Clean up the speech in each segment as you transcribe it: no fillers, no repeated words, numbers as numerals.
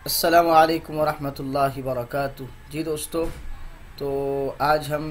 अस्सलामु अलैकुम वरहमतुल्लाहि वबरकातुह। जी दोस्तों, तो आज हम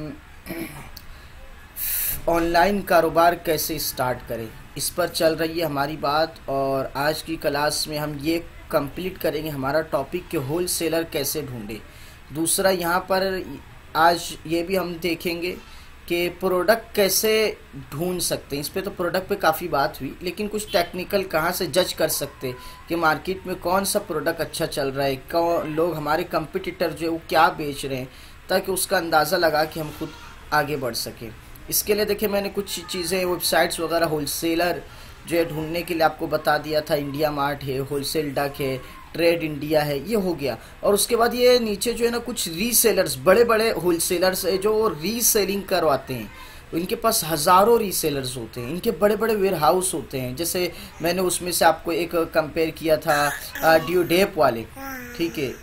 ऑनलाइन कारोबार कैसे स्टार्ट करें इस पर चल रही है हमारी बात। और आज की क्लास में हम ये कंप्लीट करेंगे हमारा टॉपिक कि होल सेलर कैसे ढूंढे। दूसरा यहाँ पर आज ये भी हम देखेंगे कि प्रोडक्ट कैसे ढूंढ सकते हैं। इस पे तो प्रोडक्ट पे काफ़ी बात हुई, लेकिन कुछ टेक्निकल कहाँ से जज कर सकते कि मार्केट में कौन सा प्रोडक्ट अच्छा चल रहा है, कौन लोग हमारे कंपटीटर जो है वो क्या बेच रहे हैं, ताकि उसका अंदाज़ा लगा कि हम खुद आगे बढ़ सकें। इसके लिए देखिए मैंने कुछ चीज़ें वेबसाइट्स वगैरह होलसेलर जो है ढूंढने के लिए आपको बता दिया था। इंडिया मार्ट है, होलसेल डक है, ट्रेड इंडिया है, ये हो गया। और उसके बाद ये नीचे जो है ना कुछ रीसेलर्स, बड़े बड़े होलसेलर्स है जो रीसेलिंग करवाते हैं। इनके पास हज़ारों रीसेलर्स होते हैं, इनके बड़े बड़े वेयर हाउस होते हैं। जैसे मैंने उसमें से आपको एक कंपेयर किया था डियोडेप वाले, ठीक है,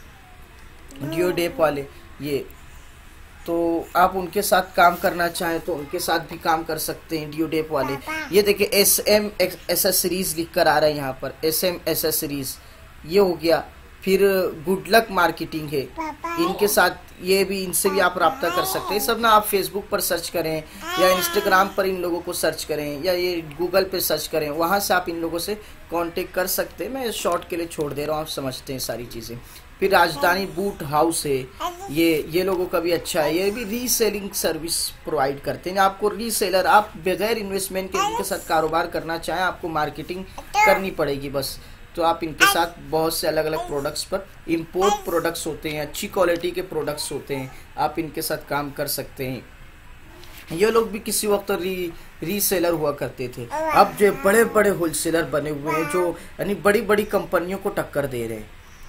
डियोडेप वाले ये। तो आप उनके साथ काम करना चाहें तो उनके साथ भी काम कर सकते हैं, डियोडेप वाले। ये देखिए SM एसेसरीज लिख कर आ रहा है यहाँ पर, SM एसेसरीज, ये हो गया। फिर गुड लक मार्केटिंग है, इनके साथ ये भी, इनसे भी आप रब्ता कर सकते हैं। सब ना आप फेसबुक पर सर्च करें या इंस्टाग्राम पर इन लोगों को सर्च करें या ये गूगल पे सर्च करें, वहाँ से आप इन लोगों से कांटेक्ट कर सकते हैं। मैं शॉर्ट के लिए छोड़ दे रहा हूँ, आप समझते हैं सारी चीज़ें। फिर राजधानी बूट हाउस है, ये लोगों का भी अच्छा है, ये भी रीसेलिंग सर्विस प्रोवाइड करते हैं। आपको रीसेलर, आप बगैर इन्वेस्टमेंट के इनके साथ कारोबार करना चाहें, आपको मार्केटिंग करनी पड़ेगी बस। तो आप इनके साथ बहुत से अलग अलग प्रोडक्ट्स पर, इंपोर्ट प्रोडक्ट्स होते हैं, अच्छी क्वालिटी के प्रोडक्ट्स होते हैं, आप इनके साथ काम कर सकते हैं। ये लोग भी किसी वक्त रीसेलर हुआ करते थे, अब जो बड़े बड़े होलसेलर बने हुए हैं जो यानी बड़ी बड़ी कंपनियों को टक्कर दे रहे हैं।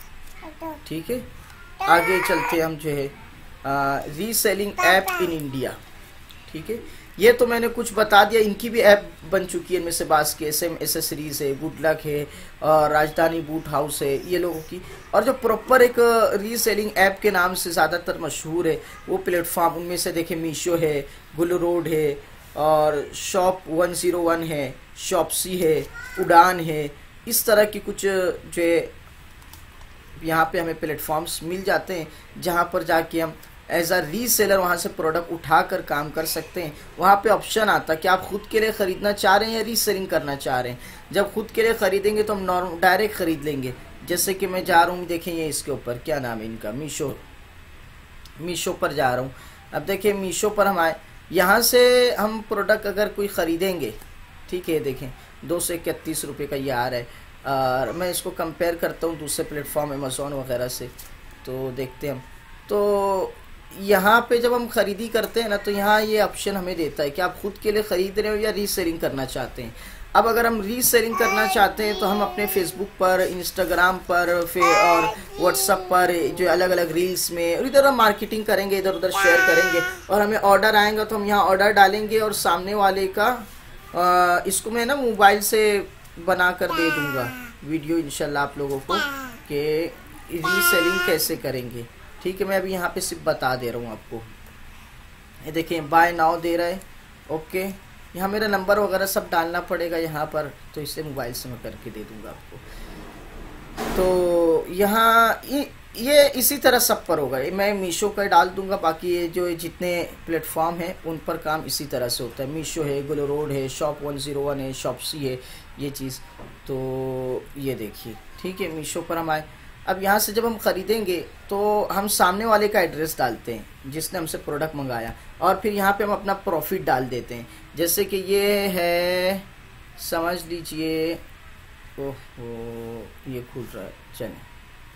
ठीक है, आगे चलते हम जो है रीसेलिंग ऐप इन इंडिया। ठीक है, ये तो मैंने कुछ बता दिया। इनकी भी ऐप बन चुकी है, इनमें से बास के SM एसेसरीज है, गुड लक है और राजधानी बूट हाउस है, ये लोगों की। और जो प्रॉपर एक रीसेलिंग ऐप के नाम से ज़्यादातर मशहूर है वो प्लेटफॉर्म, उनमें से देखें मीशो है, गुलरोड है और शॉप 101 है, शॉपसी है, उड़ान है। इस तरह की कुछ जो है यहाँ पे हमें प्लेटफॉर्म्स मिल जाते हैं जहाँ पर जाके हम एज अ रीसेलर वहाँ से प्रोडक्ट उठाकर काम कर सकते हैं। वहाँ पे ऑप्शन आता है कि आप खुद के लिए ख़रीदना चाह रहे हैं या रीसेलिंग करना चाह रहे हैं। जब खुद के लिए ख़रीदेंगे तो हम डायरेक्ट ख़रीद लेंगे। जैसे कि मैं जा रहा हूँ, देखें ये इसके ऊपर क्या नाम है इनका, मीशो पर जा रहा हूँ। अब देखिए मीशो पर हम आए, यहाँ से हम प्रोडक्ट अगर कोई ख़रीदेंगे, ठीक है, देखें 231 रुपये का ये आ रहा है। और मैं इसको कंपेयर करता हूँ दूसरे प्लेटफॉर्म अमेज़ॉन वगैरह से, तो देखते हैं हम। तो यहाँ पे जब हम ख़रीदी करते हैं ना, तो यहाँ ये ऑप्शन हमें देता है कि आप खुद के लिए ख़रीद रहे हो या रीसेलिंग करना चाहते हैं। अब अगर हम रीसेलिंग करना चाहते हैं तो हम अपने फेसबुक पर, इंस्टाग्राम पर और व्हाट्सएप पर जो अलग अलग रील्स में और इधर हम मार्केटिंग करेंगे, इधर उधर शेयर करेंगे और हमें ऑर्डर आएगा तो हम यहाँ ऑर्डर डालेंगे और सामने वाले का इसको मैं ना मोबाइल से बना कर दे दूंगा वीडियो इंशाल्लाह आप लोगों को कि रीसेलिंग कैसे करेंगे। ठीक है, मैं अभी यहाँ पे सिर्फ बता दे रहा हूँ आपको। ये देखें बाय नाउ दे रहा है, ओके। यहाँ मेरा नंबर वगैरह सब डालना पड़ेगा यहाँ पर, तो इसे मोबाइल से मैं करके दे दूंगा आपको। तो यहाँ ये इसी तरह सब पर होगा, मैं मीशो का डाल दूंगा। बाकी ये जो जितने प्लेटफॉर्म हैं उन पर काम इसी तरह से होता है। मीशो है, गुलरोड है, शॉप 101 है, शॉपसी है, ये चीज़। तो ये देखिए, ठीक है, मीशो पर हम आए। अब यहाँ से जब हम ख़रीदेंगे तो हम सामने वाले का एड्रेस डालते हैं जिसने हमसे प्रोडक्ट मंगाया, और फिर यहाँ पे हम अपना प्रॉफिट डाल देते हैं। जैसे कि ये है, समझ लीजिए, ओहो ये खुल रहा है, चलिए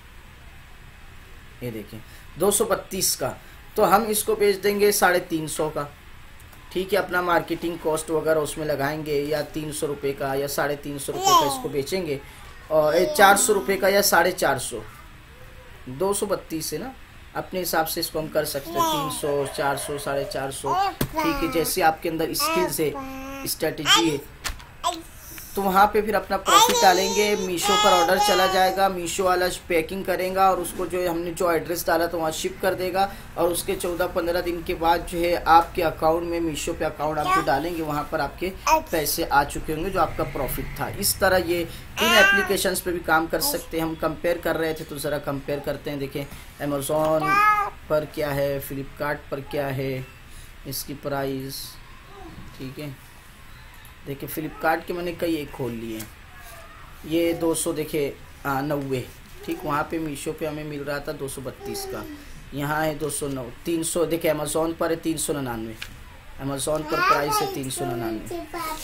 ये देखिए 232 का, तो हम इसको बेच देंगे 350 का। ठीक है, अपना मार्केटिंग कॉस्ट वगैरह उसमें लगाएंगे, या 300 रुपये का या 350 रुपये का इसको बेचेंगे, और 400 रुपये का या 450। 232 है ना, अपने हिसाब से इसको हम कर सकते हैं, 300, 400, 450। ठीक है, जैसे आपके अंदर स्किल्स है, स्ट्रेटजी है, तो वहाँ पे फिर अपना प्रॉफिट डालेंगे, मीशो पर ऑर्डर चला जाएगा, मीशो वाला पैकिंग करेगा और उसको जो हमने जो एड्रेस डाला तो वहाँ शिप कर देगा और उसके 14-15 दिन के बाद जो है आपके अकाउंट में, मीशो पे अकाउंट आप जो डालेंगे वहाँ पर आपके पैसे आ चुके होंगे जो आपका प्रॉफिट था। इस तरह ये इन एप्लीकेशंस पे भी काम कर सकते हैं। हम कंपेयर कर रहे थे तो ज़रा कंपेयर करते हैं। देखें अमेज़ॉन पर क्या है, फ्लिपकार्ट पर क्या है इसकी प्राइस, ठीक है। देखिए फ्लिपकार्ट के मैंने कई एक खोल लिए, ये 200 देखे 90, ठीक। वहाँ पे मीशो पे हमें मिल रहा था 232 का, यहाँ है 209, 300। देखिए अमेज़ॉन पर है 399, अमेज़ॉन पर प्राइस है 399।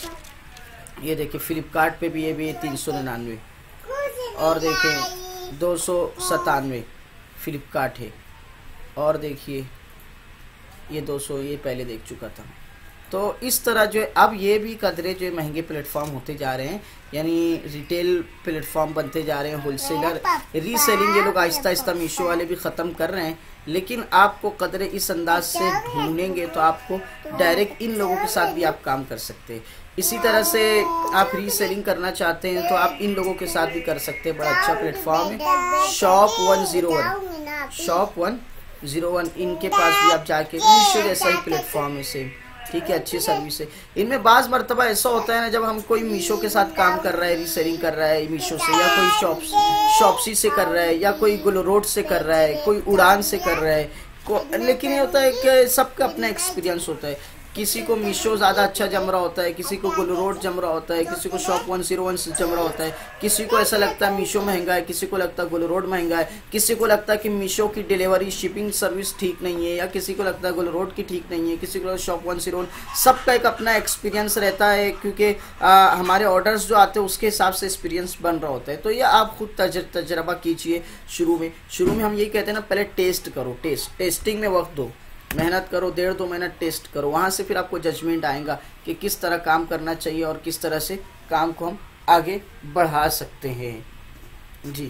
ये देखिए फ्लिपकार्ट पे भी ये भी है 399 और देखिए 297 फ्लिपकार्ट है। और देखिए ये 200 ये पहले देख चुका था। तो इस तरह जो है अब ये भी कदरे जो महंगे प्लेटफॉर्म होते जा रहे हैं, यानी रिटेल प्लेटफॉर्म बनते जा रहे हैं, होलसेलर रीसेलिंग ये लोग आहिस्ता आहिस्ता मीशो वाले भी ख़त्म कर रहे हैं। लेकिन आपको कदरे इस अंदाज से ढूंढेंगे तो आपको डायरेक्ट इन लोगों के साथ भी आप काम कर सकते हैं। इसी तरह से आप रीसेलिंग करना चाहते हैं तो आप इन लोगों के साथ भी कर सकते हैं। बड़ा अच्छा प्लेटफॉर्म है शॉप 101, शॉप 101, इनके पास भी आप जाके, मीशो जैसा ही प्लेटफॉर्म है सेम, ठीक है। अच्छी सर्विस है इनमें। बाज़ मरतबा ऐसा होता है ना, जब हम कोई मीशो के साथ काम कर रहा है, रीसेलिंग कर रहा है मीशो से, या कोई शॉप्सी से कर रहा है, या कोई गुलरोड से कर रहा है, कोई उड़ान से कर रहा है, लेकिन ये होता है कि सबका अपना एक्सपीरियंस होता है। किसी को मीशो ज़्यादा अच्छा जम रहा होता है, किसी को गुलरोड जम रहा होता है, किसी को शॉप 101 से जम रहा होता है, किसी को ऐसा लगता है मीशो महंगा है, किसी को लगता है गुलरोड महंगा है, किसी को लगता है कि मीशो की डिलीवरी शिपिंग सर्विस ठीक नहीं है, या किसी को लगता है गुलरोड की ठीक नहीं है, किसी को शॉप 101। सबका एक अपना एक्सपीरियंस रहता है, क्योंकि हमारे ऑर्डर्स जो आते हैं उसके हिसाब से एक्सपीरियंस बन रहा होता है। तो ये आप खुद तजर्बा कीजिए। शुरू में हम यही कहते हैं ना, पहले टेस्ट करो, टेस्टिंग में वक्त दो, मेहनत करो, 1.5-2 महीना टेस्ट करो, वहाँ से फिर आपको जजमेंट आएगा कि किस तरह काम करना चाहिए और किस तरह से काम को हम आगे बढ़ा सकते हैं। जी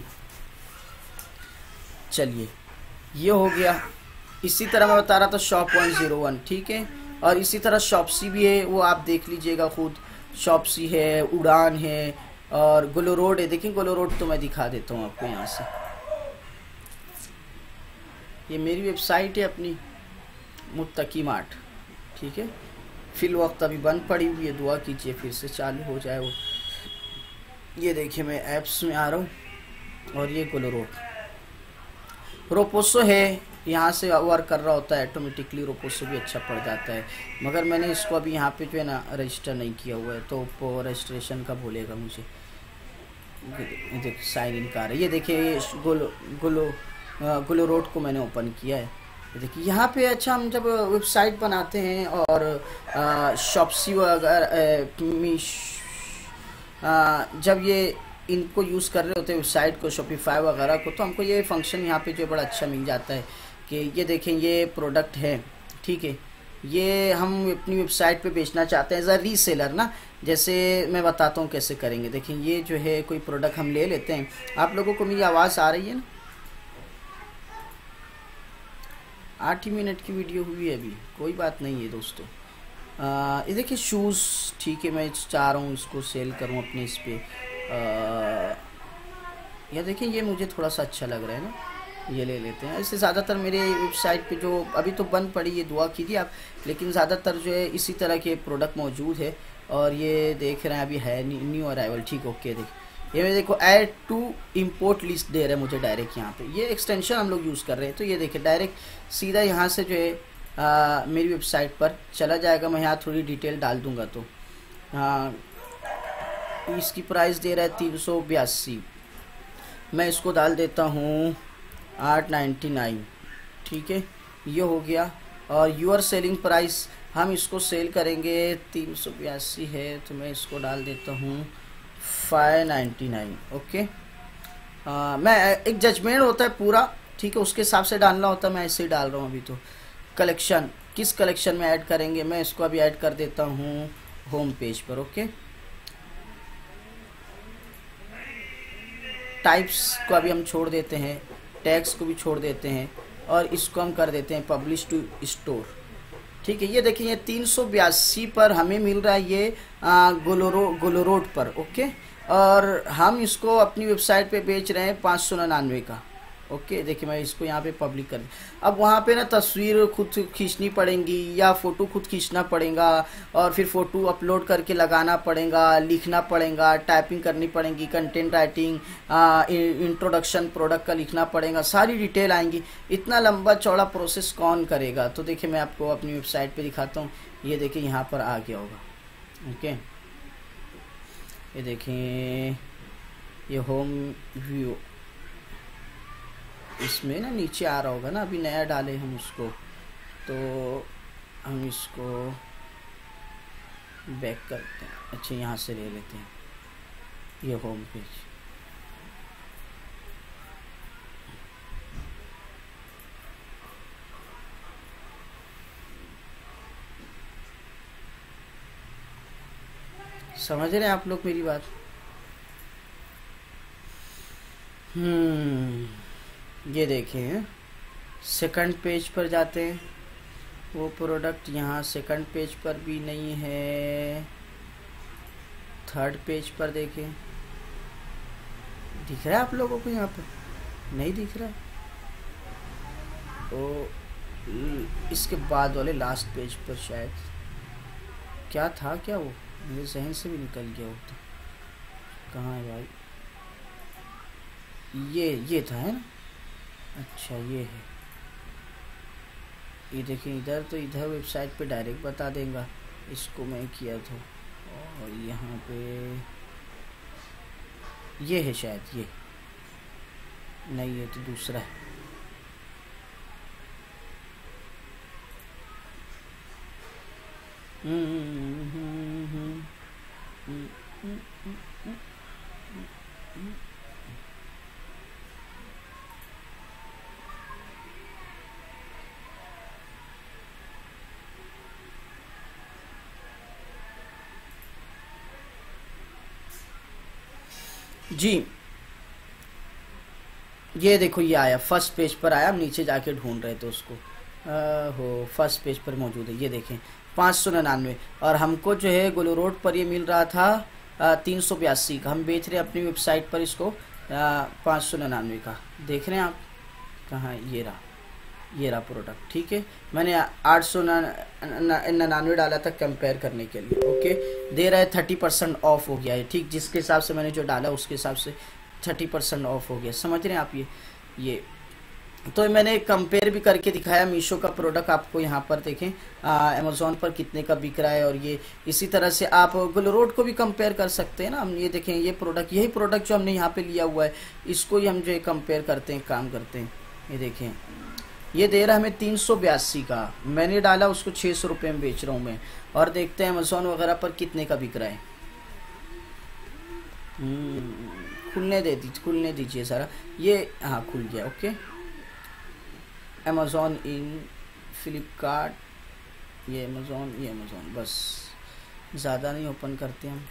चलिए ये हो गया। इसी तरह मैं बता रहा था शॉप 101, ठीक है। और इसी तरह शॉप्सी भी है, वो आप देख लीजिएगा खुद। शॉप्सी है, उड़ान है और गुलरोड है। देखिए गुलरोड तो मैं दिखा देता हूँ आपको यहाँ से। ये मेरी वेबसाइट है अपनी मुत्तकी मार्ट, ठीक है। फिल वक्त अभी बंद पड़ी हुई है, दुआ कीजिए फिर से चालू हो जाए वो। ये देखिए मैं ऐप्स में आ रहा हूँ और ये गुलरोड रोपोसो है, यहाँ से वर्क कर रहा होता है ऑटोमेटिकली। रोपोसो भी अच्छा पड़ जाता है, मगर मैंने इसको अभी यहाँ पे जो है ना रजिस्टर नहीं किया हुआ है, तो रजिस्ट्रेशन का बोलेगा मुझे। देखिए साइन इन का रहा है। ये देखिए ये गुलरोड को मैंने ओपन किया है। देखिए यहाँ पे अच्छा, हम जब वेबसाइट बनाते हैं और शॉप्सी वगैरह जब ये इनको यूज़ कर रहे होते हैं वेबसाइट को, शॉपिफाई वगैरह को, तो हमको ये फंक्शन यहाँ पे जो बड़ा अच्छा मिल जाता है कि ये देखें ये प्रोडक्ट है, ठीक है। ये हम अपनी वेबसाइट पे बेचना चाहते हैं एज अ रीसेलर ना। जैसे मैं बताता हूँ कैसे करेंगे। देखें ये जो है कोई प्रोडक्ट हम ले लेते हैं। आप लोगों को मेरी आवाज़ आ रही है ना? 8 ही मिनट की वीडियो हुई है अभी, कोई बात नहीं है दोस्तों। ये देखिए शूज़, ठीक है। मैं चाह रहा हूँ इसको सेल करूँ अपने इस पे। ये देखिए ये मुझे थोड़ा सा अच्छा लग रहा है ना, ये ले लेते हैं। ऐसे ज़्यादातर मेरे वेबसाइट पे जो अभी तो बंद पड़ी है, दुआ कीजिए आप, लेकिन ज़्यादातर जो है इसी तरह के प्रोडक्ट मौजूद है। और ये देख रहे हैं अभी है न्यू अराइवल, ठीक। ओके देखिए ये मैं देखो ऐड टू इम्पोर्ट लिस्ट दे रहा है मुझे डायरेक्ट यहाँ पे। ये एक्सटेंशन हम लोग यूज़ कर रहे हैं। तो ये देखिए डायरेक्ट सीधा यहाँ से जो है मेरी वेबसाइट पर चला जाएगा। मैं यहाँ थोड़ी डिटेल डाल दूँगा। तो इसकी प्राइस दे रहा है 382, मैं इसको डाल देता हूँ 899, ठीक है। ये हो गया। और यूर सेलिंग प्राइस हम इसको सेल करेंगे 382 है, तो मैं इसको डाल देता हूँ 599, ओके। मैं एक जजमेंट होता है पूरा, ठीक है, उसके हिसाब से डालना होता है। मैं ऐसे ही डाल रहा हूँ अभी। तो कलेक्शन, किस कलेक्शन में ऐड करेंगे, मैं इसको अभी ऐड कर देता हूँ होम पेज पर, ओके। टाइप्स को अभी हम छोड़ देते हैं, टैग्स को भी छोड़ देते हैं, और इसको हम कर देते हैं पब्लिश टू स्टोर, ठीक है, ये देखिए ये 382 पर हमें मिल रहा है ये गोलोरोड पर। ओके, और हम इसको अपनी वेबसाइट पे बेच रहे हैं 599 का। ओके, देखिए मैं इसको यहाँ पे पब्लिक कर, अब वहाँ पे ना तस्वीर खुद खींचनी पड़ेंगी या फ़ोटो खुद खींचना पड़ेगा, और फिर फ़ोटो अपलोड करके लगाना पड़ेगा, लिखना पड़ेगा, टाइपिंग करनी पड़ेगी, कंटेंट राइटिंग, इंट्रोडक्शन प्रोडक्ट का लिखना पड़ेगा, सारी डिटेल आएंगी। इतना लंबा चौड़ा प्रोसेस कौन करेगा? तो देखिए मैं आपको अपनी वेबसाइट पे दिखाता हूँ। ये देखिए यहाँ पर आ गया होगा। ओके, ये देखिए ये होम व्यू, इसमें ना नीचे आ रहा होगा ना, अभी नया डाले हम उसको, तो हम इसको बैक करते हैं। अच्छा, यहाँ से ले लेते हैं ये होम पेज। समझ रहे हैं आप लोग मेरी बात? ये देखें, सेकंड पेज पर जाते हैं, वो प्रोडक्ट यहाँ सेकंड पेज पर भी नहीं है। थर्ड पेज पर देखें, दिख रहा है आप लोगों को? यहाँ पर नहीं दिख रहा है। तो इसके बाद वाले लास्ट पेज पर शायद क्या था, क्या वो मेरे जहन से भी निकल गया। वो तो कहाँ है भाई? ये था, है ना? अच्छा, ये है, ये देखिए इधर, तो इधर वेबसाइट पे डायरेक्ट बता देगा, इसको मैं किया था। और यहाँ पे ये है शायद, ये नहीं, ये तो दूसरा है। जी, ये देखो ये आया, फर्स्ट पेज पर आया। हम नीचे जाके ढूंढ रहे थे उसको, हो फर्स्ट पेज पर मौजूद है। ये देखें 599, और हमको जो है गोलोरोड पर ये मिल रहा था 382 का। हम बेच रहे हैं अपनी वेबसाइट पर इसको 599 का। देख रहे हैं आप? कहाँ? ये रहा प्रोडक्ट। ठीक है, मैंने 899 डाला था कंपेयर करने के लिए। ओके, दे रहा है 30% ऑफ हो गया है। ठीक, जिसके हिसाब से मैंने जो डाला उसके हिसाब से 30% ऑफ हो गया। समझ रहे हैं आप? ये तो मैंने कंपेयर भी करके दिखाया। मीशो का प्रोडक्ट आपको यहाँ पर देखें, अमेज़ॉन पर कितने का बिक रहा है, और ये इसी तरह से आप गोलोरोड को भी कंपेयर कर सकते हैं ना। हम ये देखें, ये प्रोडक्ट, यही प्रोडक्ट जो हमने यहाँ पे लिया हुआ है, इसको ही हम जो है कंपेयर करते हैं, काम करते हैं। ये देखें, ये दे रहा है हमें 382 का, मैंने डाला उसको 600 रुपये में बेच रहा हूँ मैं। और देखते हैं अमेज़ॉन वगैरह पर कितने का बिक रहा है। खुलने दीजिए सारा। ये हाँ, खुल गया। ओके, अमेज़ॉन इन फ्लिपकार्ट, ये अमेज़ॉन, बस ज़्यादा नहीं ओपन करते हम।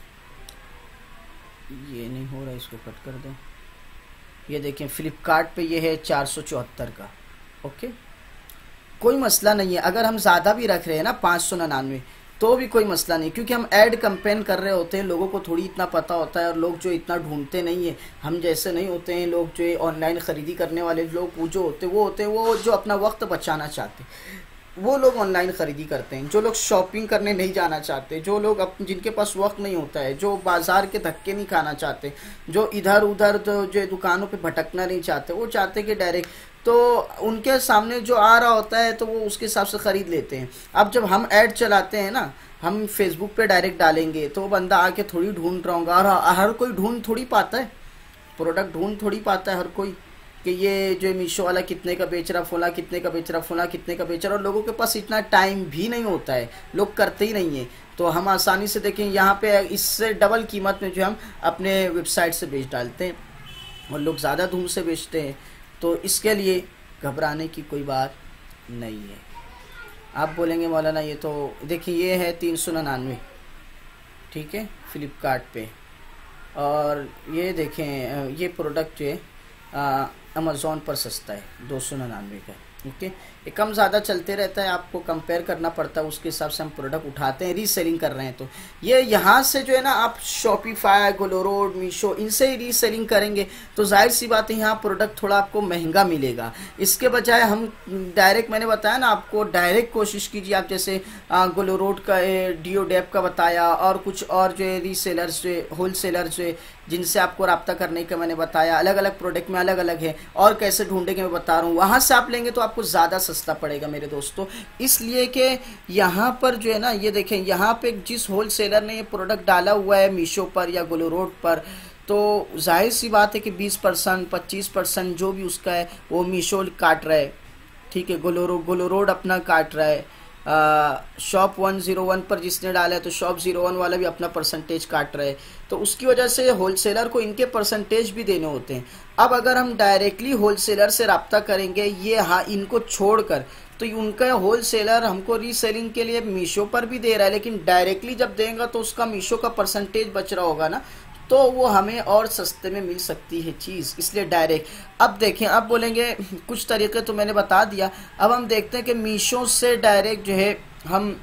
ये नहीं हो रहा, इसको कट कर दो। ये देखें फ्लिपकार्ट पे ये है 474 का। ओके, कोई मसला नहीं है। अगर हम ज़्यादा भी रख रहे हैं ना 599, तो भी कोई मसला नहीं, क्योंकि हम ऐड कंपेन कर रहे होते हैं। लोगों को थोड़ी इतना पता होता है, और लोग जो इतना ढूंढते नहीं है, हम जैसे नहीं होते हैं। लोग जो ऑनलाइन ख़रीदी करने वाले लोग वो जो होते हैं वो जो अपना वक्त बचाना चाहते हैं, वो लोग ऑनलाइन ख़रीदी करते हैं। जो लोग शॉपिंग करने नहीं जाना चाहते, जो लोग जिनके पास वक्त नहीं होता है, जो बाज़ार के धक्के नहीं खाना चाहते, जो इधर उधर जो दुकानों पे भटकना नहीं चाहते, वो चाहते कि डायरेक्ट, तो उनके सामने जो आ रहा होता है तो वो उसके हिसाब से ख़रीद लेते हैं। अब जब हम ऐड चलाते हैं ना, हम फेसबुक पे डायरेक्ट डालेंगे, तो बंदा आके थोड़ी ढूंढ रहा होगा, और हर कोई ढूंढ थोड़ी पाता है, प्रोडक्ट ढूंढ थोड़ी पाता है हर कोई, कि ये जो मीशो वाला कितने का बेच रहा, फला कितने का बेच रहा, फला कितने का बेच रहा। और लोगों के पास इतना टाइम भी नहीं होता है, लोग करते ही नहीं है। तो हम आसानी से देखें, यहाँ पे इससे डबल कीमत में जो हम अपने वेबसाइट से बेच डालते हैं, और लोग ज़्यादा धूम से बेचते हैं। तो इसके लिए घबराने की कोई बात नहीं है। आप बोलेंगे मौलाना ये तो देखिए, ये है 399, ठीक है, फ्लिपकार्ट पे। और ये देखें, ये प्रोडक्ट जो है अमेज़ॉन पर सस्ता है 299 का। ओके, ये कम ज़्यादा चलते रहता है, आपको कंपेयर करना पड़ता है, उसके हिसाब से हम प्रोडक्ट उठाते हैं। रीसेलिंग कर रहे हैं तो ये यहाँ से जो है ना, आप शॉपिफाई, गोलोरोड, मीशो, इनसे ही रीसेलिंग करेंगे तो जाहिर सी बात है यहाँ प्रोडक्ट थोड़ा आपको महंगा मिलेगा। इसके बजाय हम डायरेक्ट, मैंने बताया ना आपको, डायरेक्ट कोशिश कीजिए आप, जैसे गोलोरोड का, डियोडेप का बताया, और कुछ और जो है रीसेलर्स, जो होलसेलर्स जो जिनसे आपको रब्ता करने का मैंने बताया, अलग अलग प्रोडक्ट में अलग अलग है, और कैसे ढूंढेंगे मैं बता रहा हूँ। वहाँ से आप लेंगे तो आपको ज़्यादा सस्ता पड़ेगा मेरे दोस्तों, इसलिए कि यहाँ पर जो है ना, ये देखें यहाँ पे जिस होलसेलर ने ये प्रोडक्ट डाला हुआ है मीशो पर या गोलोरोड पर, तो जाहिर सी बात है कि 20%, 25% जो भी उसका है वो मीशो काट रहा है, ठीक है। गोलोरोड अपना काट रहा है, शॉप 101 पर जिसने डाला है तो शॉप 01 वाला भी अपना परसेंटेज काट रहा है, तो उसकी वजह से होलसेलर को इनके परसेंटेज भी देने होते हैं। अब अगर हम डायरेक्टली होलसेलर से रब्ता करेंगे, ये हाँ इनको छोड़कर, तो उनका होलसेलर हमको रीसेलिंग के लिए मीशो पर भी दे रहा है, लेकिन डायरेक्टली जब देगा तो उसका मीशो का परसेंटेज बच रहा होगा ना, तो वो हमें और सस्ते में मिल सकती है चीज़, इसलिए डायरेक्ट। अब देखें, अब बोलेंगे कुछ तरीके तो मैंने बता दिया, अब हम देखते हैं कि मीशो से डायरेक्ट जो है हम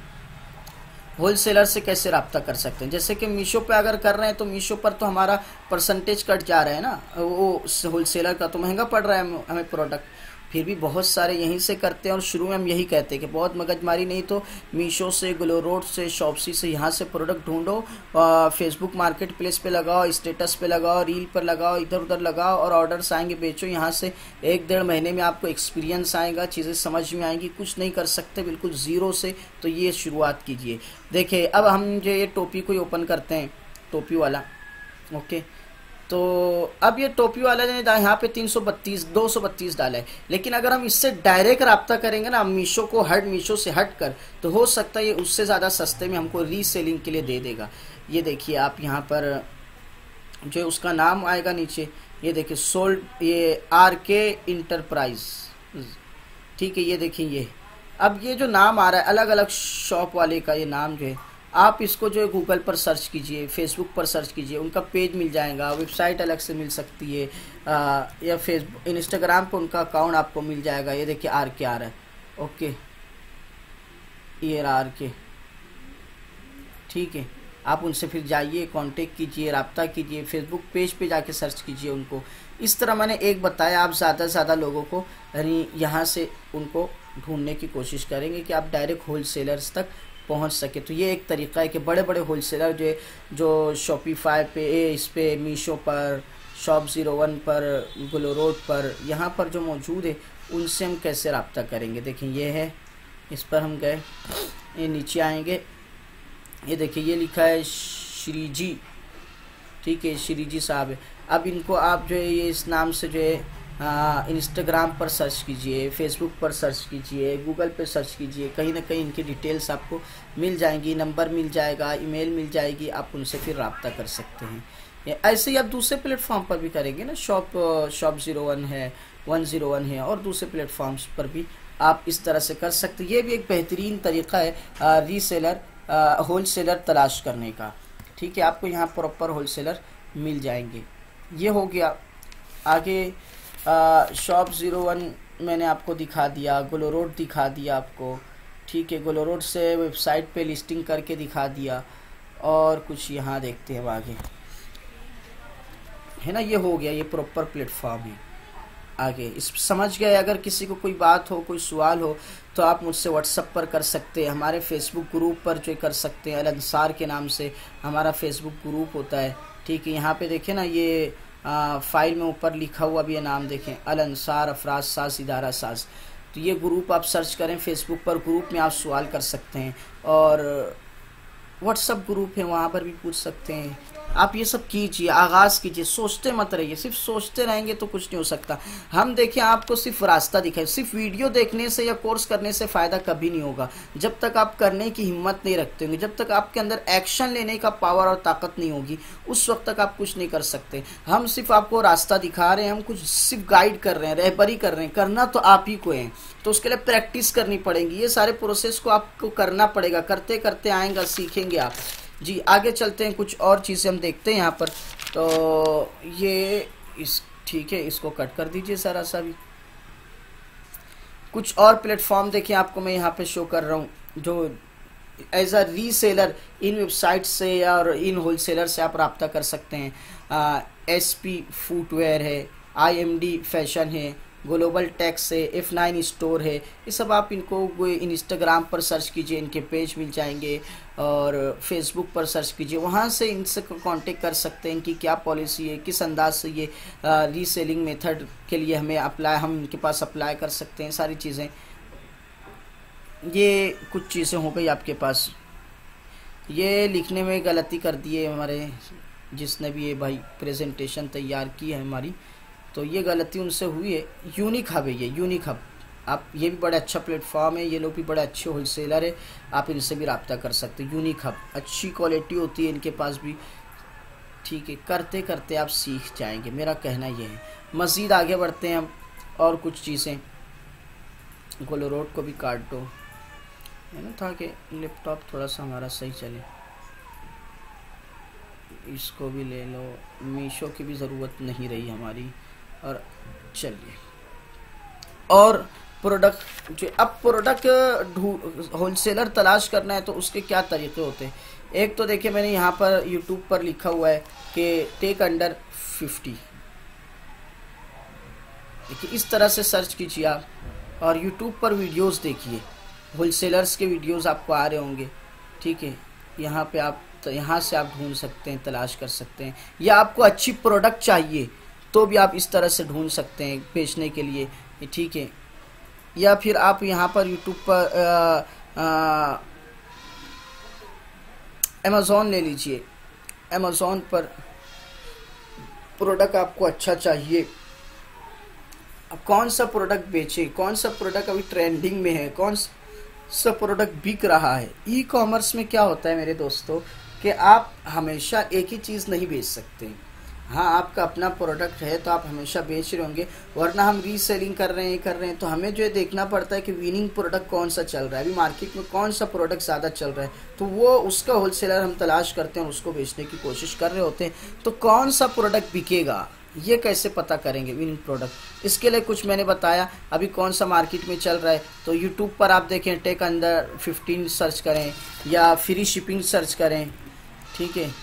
होलसेलर से कैसे रब्ता कर सकते हैं। जैसे कि मीशो पे अगर कर रहे हैं तो मीशो पर तो हमारा परसेंटेज कट जा रहा है ना, वो होलसेलर का तो महंगा पड़ रहा है हमें प्रोडक्ट, फिर भी बहुत सारे यहीं से करते हैं। और शुरू में हम यही कहते हैं कि बहुत मगजमारी नहीं तो मीशो से, गोलोरोड से, शॉप्सी से, यहाँ से प्रोडक्ट ढूंढो, फेसबुक मार्केट प्लेस पे लगाओ, स्टेटस पे लगाओ, रील पर लगाओ, इधर उधर लगाओ, और ऑर्डर्स आएंगे, बेचो। यहाँ से 1-1.5 महीने में आपको एक्सपीरियंस आएगा, चीज़ें समझ में आएंगी। कुछ नहीं कर सकते बिल्कुल ज़ीरो से, तो ये शुरुआत कीजिए। देखिए अब हम जो ये टोपी को ओपन करते हैं, टोपी वाला, ओके। तो अब ये टोपी वाला ने यहाँ पे 232 डाला है, लेकिन अगर हम इससे डायरेक्ट रब्ता करेंगे ना मीशो से हट कर, तो हो सकता है ये उससे ज़्यादा सस्ते में हमको रीसेलिंग के लिए दे देगा। ये देखिए आप यहाँ पर जो उसका नाम आएगा नीचे, ये देखिए सोल्ड, ये RK इंटरप्राइज, ठीक है। ये देखिए ये अब ये जो नाम आ रहा है अलग अलग शॉप वाले का, ये नाम जो है, आप इसको जो है गूगल पर सर्च कीजिए, फेसबुक पर सर्च कीजिए, उनका पेज मिल जाएगा, वेबसाइट अलग से मिल सकती है, या फेसबुक, इंस्टाग्राम पर उनका अकाउंट आपको मिल जाएगा। ये देखिए RK आ रहा है, ओके, ये RK, ठीक है। आप उनसे फिर जाइए, कांटेक्ट कीजिए, रब्ता कीजिए, फेसबुक पेज पे जाके सर्च कीजिए उनको। इस तरह मैंने एक बताया, आप ज़्यादा से ज़्यादा लोगों को यानी यहाँ से उनको ढूंढने की कोशिश करेंगे कि आप डायरेक्ट होलसेलर्स तक पहुंच सके। तो ये एक तरीका है कि बड़े बड़े होलसेलर जो शॉपिफाई पे, इस पे, मीशो पर, शॉप 01 पर, गोलोरोड पर, यहाँ पर जो मौजूद है उनसे हम कैसे रब्ता करेंगे। देखिए ये है, इस पर हम गए, ये नीचे आएंगे, ये देखिए ये लिखा है श्रीजी, ठीक है, श्रीजी साहब है। अब इनको आप जो है ये इस नाम से जो है इंस्टाग्राम पर सर्च कीजिए, फेसबुक पर सर्च कीजिए, गूगल पे सर्च कीजिए, कहीं ना कहीं इनकी डिटेल्स आपको मिल जाएंगी, नंबर मिल जाएगा, ईमेल मिल जाएगी, आप उनसे फिर रब्ता कर सकते हैं। ऐसे ही आप दूसरे प्लेटफॉर्म पर भी करेंगे ना, शॉप 01 है, 101 है, और दूसरे प्लेटफॉर्म्स पर भी आप इस तरह से कर सकते हैं। ये भी एक बेहतरीन तरीका है रीसेलर, होलसेलर तलाश करने का, ठीक है। आपको यहाँ प्रॉपर होलसेलर मिल जाएंगे। ये हो गया। आगे शॉप 01 मैंने आपको दिखा दिया, गोलोरोड दिखा दिया आपको, ठीक है। गोलोरोड से वेबसाइट पे लिस्टिंग करके दिखा दिया, और कुछ यहाँ देखते हैं आगे, है ना। ये हो गया, ये प्रॉपर प्लेटफॉर्म है। आगे इस समझ गए। अगर किसी को कोई बात हो, कोई सवाल हो, तो आप मुझसे व्हाट्सएप पर कर सकते हैं, हमारे फेसबुक ग्रुप पर जो कर सकते हैं, अल अंसार के नाम से हमारा फेसबुक ग्रुप होता है, ठीक है। यहाँ पे देखें ना, ये फाइल में ऊपर लिखा हुआ भी है नाम, देखें, अल अंसार अफराज साज इदारा साज। तो ये ग्रुप आप सर्च करें फेसबुक पर, ग्रुप में आप सवाल कर सकते हैं, और व्हाट्सएप ग्रुप है, वहाँ पर भी पूछ सकते हैं। आप ये सब कीजिए, आगाज़ कीजिए, सोचते मत रहिए। सिर्फ सोचते रहेंगे तो कुछ नहीं हो सकता। हम देखिए, आपको सिर्फ रास्ता दिखाए, सिर्फ वीडियो देखने से या कोर्स करने से फ़ायदा कभी नहीं होगा। जब तक आप करने की हिम्मत नहीं रखते होंगे, जब तक आपके अंदर एक्शन लेने का पावर और ताकत नहीं होगी, उस वक्त तक आप कुछ नहीं कर सकते। हम सिर्फ आपको रास्ता दिखा रहे हैं, हम कुछ सिर्फ गाइड कर रहे हैं, रहबरी कर रहे हैं। करना तो आप ही को है, तो उसके लिए प्रैक्टिस करनी पड़ेगी। ये सारे प्रोसेस को आपको करना पड़ेगा, करते करते आएगा, सीखेंगे आप जी। आगे चलते हैं, कुछ और चीज़ें हम देखते हैं यहाँ पर। तो ये ठीक है, इसको कट कर दीजिए सारा सा भी। कुछ और प्लेटफॉर्म देखिए आपको मैं यहाँ पे शो कर रहा हूँ, जो एज अ रीसेलर इन वेबसाइट से और इन होलसेलर से आप रब्ता कर सकते हैं। SP फुटवेयर है, IMD फैशन है, ग्लोबल टैक्स है, F9 स्टोर है। ये सब आप इनको इंस्टाग्राम पर सर्च कीजिए, इनके पेज मिल जाएंगे, और फेसबुक पर सर्च कीजिए, वहाँ से इनसे कांटेक्ट कर सकते हैं इनकी क्या पॉलिसी है, किस अंदाज से ये रीसेलिंग मेथड के लिए हम इनके पास अप्लाई कर सकते हैं, सारी चीज़ें। ये कुछ चीज़ें हो गई आपके पास। ये लिखने में गलती कर दी है हमारे जिसने भी ये भाई प्रेजेंटेशन तैयार की है हमारी, तो ये गलती उनसे हुई है। यूनिक हब है ये, यूनिक हब। आप ये भी बड़ा अच्छा प्लेटफॉर्म है, ये लोग भी बड़े अच्छे होलसेलर है, आप इनसे भी रब्ता कर सकते हैं। यूनिक हब अच्छी क्वालिटी होती है इनके पास भी, ठीक है। करते करते आप सीख जाएंगे, मेरा कहना ये है। मज़ीद आगे बढ़ते हैं हम, और कुछ चीज़ें। गोलो रोड को भी काट दो, है ना, ताकि लैपटॉप थोड़ा सा हमारा सही चले। इसको भी ले लो, मीशो की भी ज़रूरत नहीं रही हमारी। और चलिए, और प्रोडक्ट जो अब प्रोडक्ट होलसेलर तलाश करना है तो उसके क्या तरीके होते हैं। एक तो देखिए मैंने यहाँ पर यूट्यूब पर लिखा हुआ है कि टेक अंडर 50। देखिए इस तरह से सर्च कीजिए आप, और यूट्यूब पर वीडियोस देखिए, होलसेलर्स के वीडियोस आपको आ रहे होंगे, ठीक है। यहाँ पे आप यहाँ से आप ढूंढ सकते हैं, तलाश कर सकते हैं। या आपको अच्छी प्रोडक्ट चाहिए तो भी आप इस तरह से ढूंढ सकते हैं बेचने के लिए, ठीक है। या फिर आप यहाँ पर यूट्यूब पर अमेज़ॉन ले लीजिए। अमेज़ॉन पर प्रोडक्ट आपको अच्छा चाहिए, अब कौन सा प्रोडक्ट बेचे, कौन सा प्रोडक्ट अभी ट्रेंडिंग में है, कौन सा प्रोडक्ट बिक रहा है। ई कॉमर्स में क्या होता है मेरे दोस्तों कि आप हमेशा एक ही चीज़ नहीं बेच सकते। हाँ, आपका अपना प्रोडक्ट है तो आप हमेशा बेच रहे होंगे, वरना हम रीसेलिंग कर रहे हैं तो हमें जो है देखना पड़ता है कि विनिंग प्रोडक्ट कौन सा चल रहा है, अभी मार्केट में कौन सा प्रोडक्ट ज़्यादा चल रहा है, तो वो उसका होलसेलर हम तलाश करते हैं, उसको बेचने की कोशिश कर रहे होते हैं। तो कौन सा प्रोडक्ट बिकेगा ये कैसे पता करेंगे विनिंग प्रोडक्ट, इसके लिए कुछ मैंने बताया अभी कौन सा मार्केट में चल रहा है। तो यूट्यूब पर आप देखें, टेक अंडर 15 सर्च करें या फ्री शिपिंग सर्च करें, ठीक है,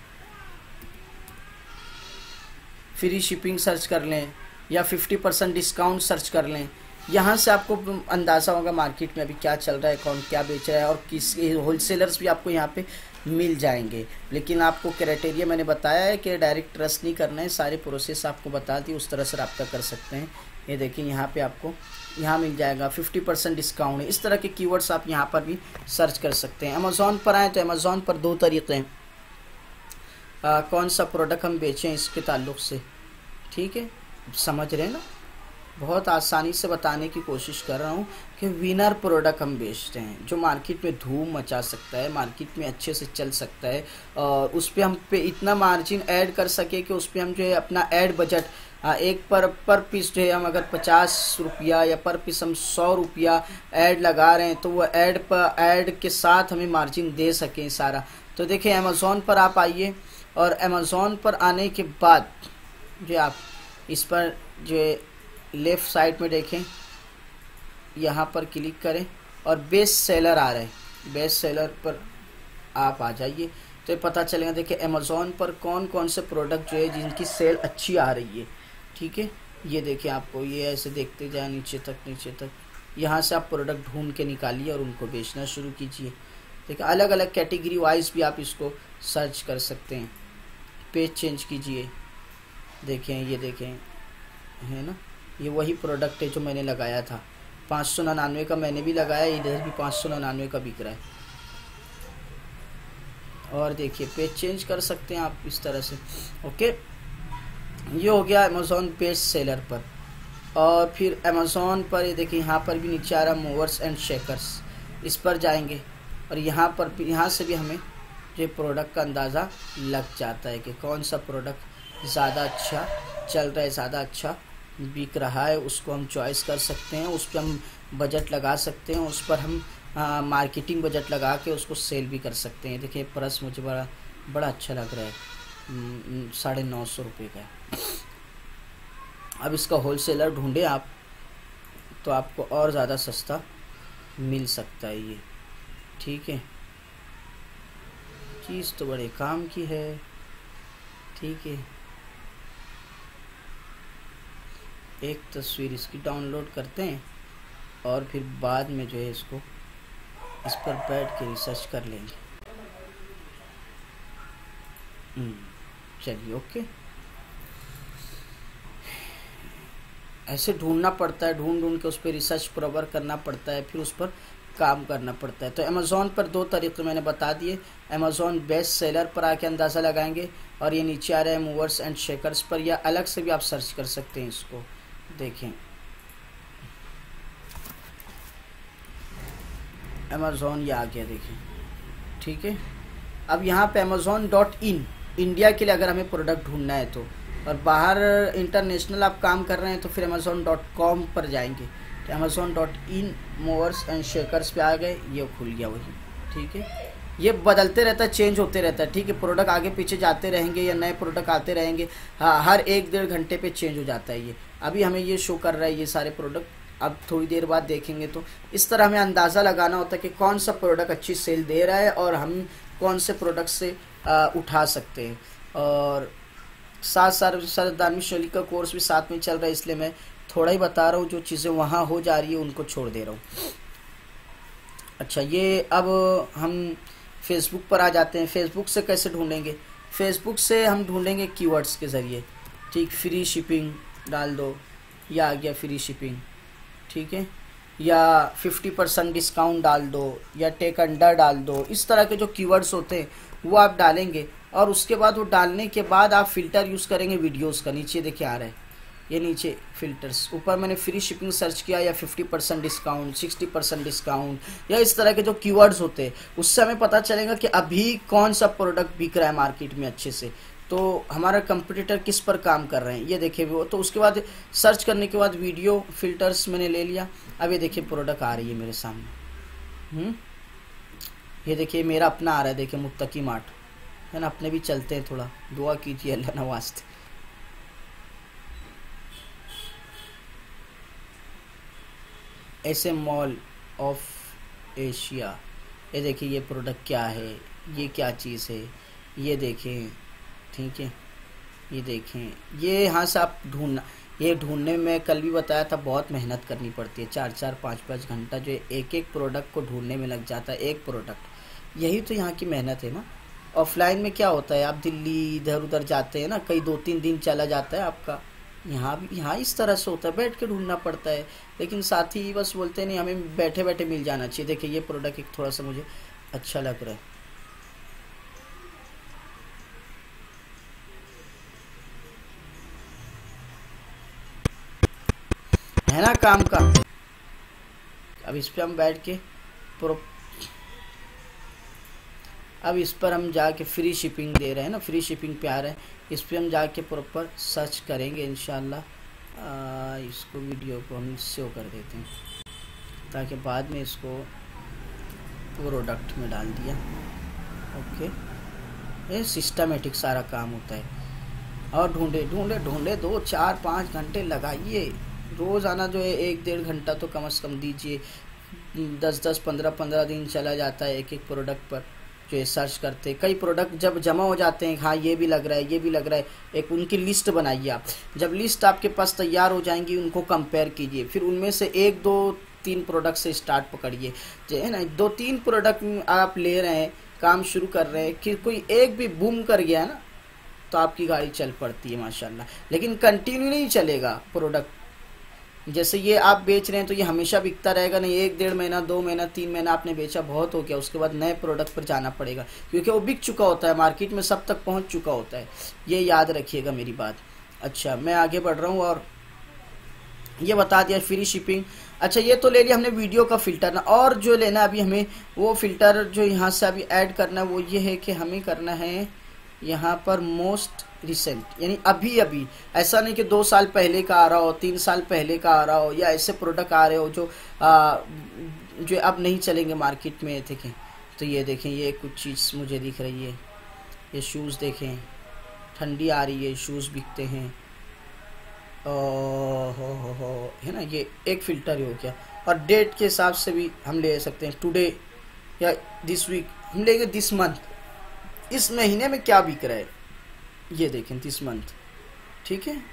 फ्री शिपिंग सर्च कर लें या 50% डिस्काउंट सर्च कर लें। यहाँ से आपको अंदाज़ा होगा मार्केट में अभी क्या चल रहा है, कौन क्या बेच रहा है, और किस होलसेलर्स भी आपको यहाँ पे मिल जाएंगे। लेकिन आपको क्राइटेरिया मैंने बताया है कि डायरेक्ट ट्रस्ट नहीं करना है, सारे प्रोसेस आपको बता दी, उस तरह से रब्ता कर सकते हैं। ये देखिए यहाँ पे आपको यहाँ मिल जाएगा 50% डिस्काउंट है। इस तरह के कीवर्ड्स आप यहाँ पर भी सर्च कर सकते हैं। अमेज़ॉन पर आएँ तो अमेज़ॉन पर दो तरीक़े हैं, कौन सा प्रोडक्ट हम बेचें इसके ताल्लुक़ से, ठीक है, समझ रहे हैं ना। बहुत आसानी से बताने की कोशिश कर रहा हूँ कि विनर प्रोडक्ट हम बेचते हैं जो मार्केट में धूम मचा सकता है, मार्केट में अच्छे से चल सकता है, और उस पर हम पे इतना मार्जिन ऐड कर सके कि उस पर हम जो है अपना ऐड बजट एक पर पीस जो है हम अगर 50 रुपया या पर पीस हम 100 रुपया ऐड लगा रहे हैं तो वो ऐड के साथ हमें मार्जिन दे सकें सारा। तो देखिए अमेज़ॉन पर आप आइए, और अमेज़ॉन पर आने के बाद जो आप इस पर जो लेफ़्ट साइड में देखें, यहाँ पर क्लिक करें और बेस्ट सेलर आ रहा है, बेस्ट सेलर पर आप आ जाइए तो ये पता चलेगा। देखिए अमेज़ॉन पर कौन कौन से प्रोडक्ट जो है जिनकी सेल अच्छी आ रही है, ठीक है। ये देखिए आपको ये ऐसे देखते जाए नीचे तक, यहाँ से आप प्रोडक्ट ढूंढ के निकालिए और उनको बेचना शुरू कीजिए। देखिए अलग अलग कैटेगरी वाइज भी आप इसको सर्च कर सकते हैं। पेज चेंज कीजिए, देखें ये देखें, है ना, ये वही प्रोडक्ट है जो मैंने लगाया था। 599 का मैंने भी लगाया, इधर भी 599 का बिक रहा है। और देखिए पेज चेंज कर सकते हैं आप इस तरह से। ओके, ये हो गया अमेज़ॉन बेस्ट सेलर पर। और फिर अमेज़ॉन पर ये देखिए यहाँ पर भी नीचे आ रहा मूवर्स एंड शेकर्स, इस पर जाएंगे और यहाँ से भी हमें जो प्रोडक्ट का अंदाज़ा लग जाता है कि कौन सा प्रोडक्ट ज़्यादा अच्छा चल रहा है, ज़्यादा अच्छा बिक रहा है, उसको हम चॉइस कर सकते हैं, उस पर हम बजट लगा सकते हैं, उस पर हम मार्केटिंग बजट लगा के उसको सेल भी कर सकते हैं। देखिए पर्स मुझे बड़ा अच्छा लग रहा है, 950 रुपये का है। अब इसका होलसेलर ढूंढे आप तो आपको और ज़्यादा सस्ता मिल सकता है ये। ठीक है, चीज़ तो बड़े काम की है। ठीक है, एक तस्वीर इसकी डाउनलोड करते हैं और फिर बाद में जो है इसको इस पर बैठ के रिसर्च कर लेंगे। चलिए, ओके। ऐसे ढूंढना पड़ता है, ढूंढ ढूंढ के उस पर रिसर्च प्रॉपर करना पड़ता है, फिर उस पर काम करना पड़ता है। तो अमेज़ॉन पर 2 तरीके मैंने बता दिए। अमेज़ॉन बेस्ट सेलर पर आके अंदाज़ा लगाएंगे, और ये नीचे आ रहा है मूवर्स एंड शेकर्स पर, या अलग से भी आप सर्च कर सकते हैं इसको। देखें, अमेज़ॉन ये आ गया, देखें। ठीक है, अब यहाँ पे amazon.in इंडिया के लिए अगर हमें प्रोडक्ट ढूंढना है तो, और बाहर इंटरनेशनल आप काम कर रहे हैं तो फिर amazon.com पर जाएंगे। तो amazon.in मूवर्स एंड शेकर्स पे आ गए, ये खुल गया वही। ठीक है, ये बदलते रहता है, चेंज होते रहता है। ठीक है, प्रोडक्ट आगे पीछे जाते रहेंगे या नए प्रोडक्ट आते रहेंगे। हाँ, हर 1-1.5 घंटे पे चेंज हो जाता है ये। अभी हमें ये शो कर रहा है ये सारे प्रोडक्ट, अब थोड़ी देर बाद देखेंगे। तो इस तरह हमें अंदाज़ा लगाना होता है कि कौन सा प्रोडक्ट अच्छी सेल दे रहा है और हम कौन से प्रोडक्ट से उठा सकते हैं। और साथ साथ सरदारमी शैली का कोर्स भी साथ में चल रहा है, इसलिए मैं थोड़ा ही बता रहा हूँ, जो चीज़ें वहाँ हो जा रही है उनको छोड़ दे रहा हूँ। अच्छा, ये अब हम फेसबुक पर आ जाते हैं। फेसबुक से कैसे ढूंढेंगे? फेसबुक से हम ढूंढेंगे कीवर्ड्स के ज़रिए। ठीक, फ्री शिपिंग डाल दो, या आ गया फ्री शिपिंग। ठीक है, या 50% डिस्काउंट डाल दो, या टेक अंडर डाल दो। इस तरह के जो कीवर्ड्स होते हैं वो आप डालेंगे, और उसके बाद वो डालने के बाद आप फ़िल्टर यूज़ करेंगे वीडियोस का। नीचे देखिए आ रहा है, ये नीचे फ़िल्टर्स, ऊपर मैंने फ्री शिपिंग सर्च किया, या 50% डिस्काउंट, 60% डिस्काउंट, या इस तरह के जो कीवर्ड्स होते हैं, उससे हमें पता चलेगा कि अभी कौन सा प्रोडक्ट बिक रहा है मार्केट में अच्छे से, तो हमारा कंपटीटर किस पर काम कर रहे हैं ये देखिए वो। तो उसके बाद सर्च करने के बाद वीडियो फिल्टर्स मैंने ले लिया। अब ये देखिए प्रोडक्ट आ रही है मेरे सामने। ये देखिए मेरा अपना आ रहा है, देखिए मुत्तकी मार्ट है ना। अपने भी चलते हैं, थोड़ा दुआ कीजिए अल्लाह ना वास्ते। ऐसे मॉल ऑफ एशिया, ये देखिए ये प्रोडक्ट क्या है, ये क्या चीज़ है, ये देखें। ठीक है, ये देखें, ये यहाँ से आप ढूंढना, ये ढूंढने में कल भी बताया था बहुत मेहनत करनी पड़ती है। 4-4 5-5 घंटा जो एक एक प्रोडक्ट को ढूंढने में लग जाता है, एक प्रोडक्ट। यही तो यहाँ की मेहनत है ना। ऑफलाइन में क्या होता है, आप दिल्ली इधर उधर जाते हैं ना, कई 2-3 दिन चला जाता है आपका। यहाँ इस तरह से होता है, बैठ के ढूंढना पड़ता है। लेकिन साथी बस बोलते नहीं, हमें बैठे बैठे मिल जाना चाहिए। देखिए ये प्रोडक्ट एक थोड़ा सा मुझे अच्छा लग रहा है ना काम का। अब इस पर हम बैठ के अब इस पर हम जाके फ्री शिपिंग दे रहे हैं ना, फ्री शिपिंग पे आ रहे हैं। इस पर हम जाके प्रॉपर सर्च करेंगे इंशाल्लाह। इसको वीडियो को हम सेव कर देते हैं ताकि बाद में इसको प्रोडक्ट में डाल दिया। ओके, ये सिस्टमेटिक सारा काम होता है। और ढूंढे 2-4-5 घंटे लगाइए रोज़ाना, जो है 1-1.5 घंटा तो कम से कम दीजिए। 10-10 15-15 दिन चला जाता है एक एक प्रोडक्ट पर जो है सर्च करते। कई प्रोडक्ट जब जमा हो जाते हैं, हाँ ये भी लग रहा है, ये भी लग रहा है, एक उनकी लिस्ट बनाइए आप। जब लिस्ट आपके पास तैयार हो जाएंगी उनको कंपेयर कीजिए, फिर उनमें से 1-2-3 प्रोडक्ट से स्टार्ट पकड़िए, जो है ना। 2-3 प्रोडक्ट आप ले रहे हैं, काम शुरू कर रहे हैं, कि कोई एक भी बूम कर गया ना तो आपकी गाड़ी चल पड़ती है माशाल्लाह। लेकिन कंटिन्यू नहीं चलेगा प्रोडक्ट। जैसे ये आप बेच रहे हैं तो ये हमेशा बिकता रहेगा नहीं। 1-1.5 महीना, 2 महीना, 3 महीना आपने बेचा, बहुत हो गया। उसके बाद नए प्रोडक्ट पर जाना पड़ेगा, क्योंकि वो बिक चुका होता है, मार्केट में सब तक पहुंच चुका होता है। ये याद रखिएगा मेरी बात। अच्छा, मैं आगे बढ़ रहा हूँ और ये बता दिया फ्री शिपिंग। अच्छा, ये तो ले लिया हमने वीडियो का फ़िल्टर ना। और जो लेना अभी हमें वो फ़िल्टर जो यहाँ से अभी ऐड करना है वो ये है कि हमें करना है यहाँ पर मोस्ट रिसेंट, यानी अभी अभी। ऐसा नहीं कि 2 साल पहले का आ रहा हो, 3 साल पहले का आ रहा हो, या ऐसे प्रोडक्ट आ रहे हो जो अब नहीं चलेंगे मार्केट में। देखें तो ये देखें, ये कुछ चीज़ मुझे दिख रही है। ये शूज़ देखें, ठंडी आ रही है, शूज़ बिकते हैं। हो है ना, ये एक फ़िल्टर ही हो गया। और डेट के हिसाब से भी हम ले सकते हैं, टुडे या दिस वीक, हम लेंगे दिस मंथ, इस महीने में क्या बिक रहा है, ये देखें दिस मंथ, ठीक है,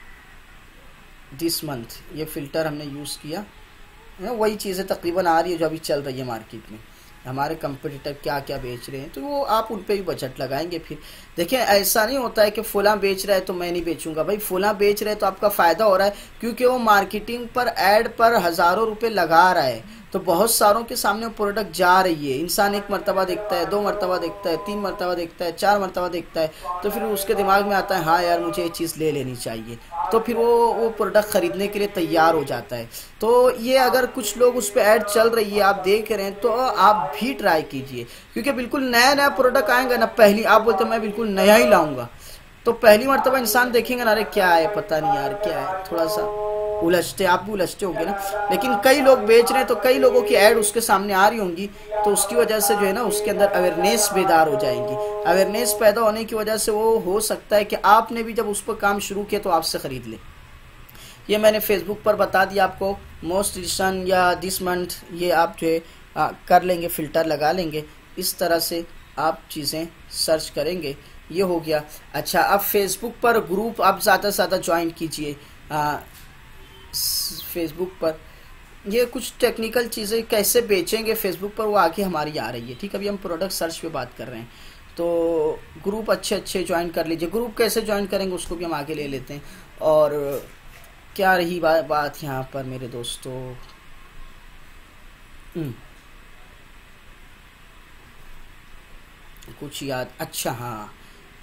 दिस मंथ ये फ़िल्टर हमने यूज़ किया है। वही चीज़ें तकरीबन आ रही है जो अभी चल रही है मार्केट में, हमारे कंपटीटर क्या क्या बेच रहे हैं, तो वो आप उन पे भी बजट लगाएंगे। फिर देखिए ऐसा नहीं होता है कि फुला बेच रहा है तो मैं नहीं बेचूंगा, भाई फुला बेच रहे हैं तो आपका फ़ायदा हो रहा है, क्योंकि वो मार्केटिंग पर ऐड पर हज़ारों रुपए लगा रहा है, तो बहुत सारों के सामने वो प्रोडक्ट जा रही है। इंसान एक मरतबा देखता है, 2 मरतबा देखता है, 3 मरतबा देखता है, 4 मरतबा देखता है, तो फिर उसके दिमाग में आता है हाँ यार मुझे ये चीज़ ले लेनी चाहिए, तो फिर वो प्रोडक्ट ख़रीदने के लिए तैयार हो जाता है। तो ये अगर कुछ लोग उस पर ऐड चल रही है, आप देख रहे हैं, तो आप भी ट्राई कीजिए, क्योंकि बिल्कुल नया नया प्रोडक्ट आएगा ना, पहली आप बोलते मैं बिल्कुल नया ही लाऊंगा, तो पहली मरतबा इंसान देखेंगे ना, अरे क्या है पता नहीं यार क्या है, थोड़ा सा उलझते, आप भी उलझते होंगे ना। लेकिन कई लोग बेच रहे हैं तो कई लोगों की ऐड उसके सामने आ रही होंगी, तो उसकी वजह से जो है ना उसके अंदर अवेयरनेस बेदार हो जाएंगी। अवेयरनेस पैदा होने की वजह से वो हो सकता है कि आपने भी जब उस पर काम शुरू किया तो आपसे ख़रीद ले। ये मैंने फेसबुक पर बता दिया आपको, मोस्ट रिसेंट या दिस मंथ, ये आप जो है कर लेंगे, फ़िल्टर लगा लेंगे, इस तरह से आप चीज़ें सर्च करेंगे। ये हो गया। अच्छा, अब फेसबुक पर ग्रुप आप ज़्यादा से ज़्यादा ज्वाइन कीजिए। फेसबुक पर ये कुछ टेक्निकल चीज़ें कैसे बेचेंगे फेसबुक पर, वो आगे हमारी आ रही है, ठीक है। अभी हम प्रोडक्ट सर्च पे बात कर रहे हैं, तो ग्रुप अच्छे अच्छे ज्वाइन कर लीजिए। ग्रुप कैसे ज्वाइन करेंगे उसको भी हम आगे ले लेते हैं। और क्या रही बात यहाँ पर मेरे दोस्तों, कुछ याद, अच्छा हाँ,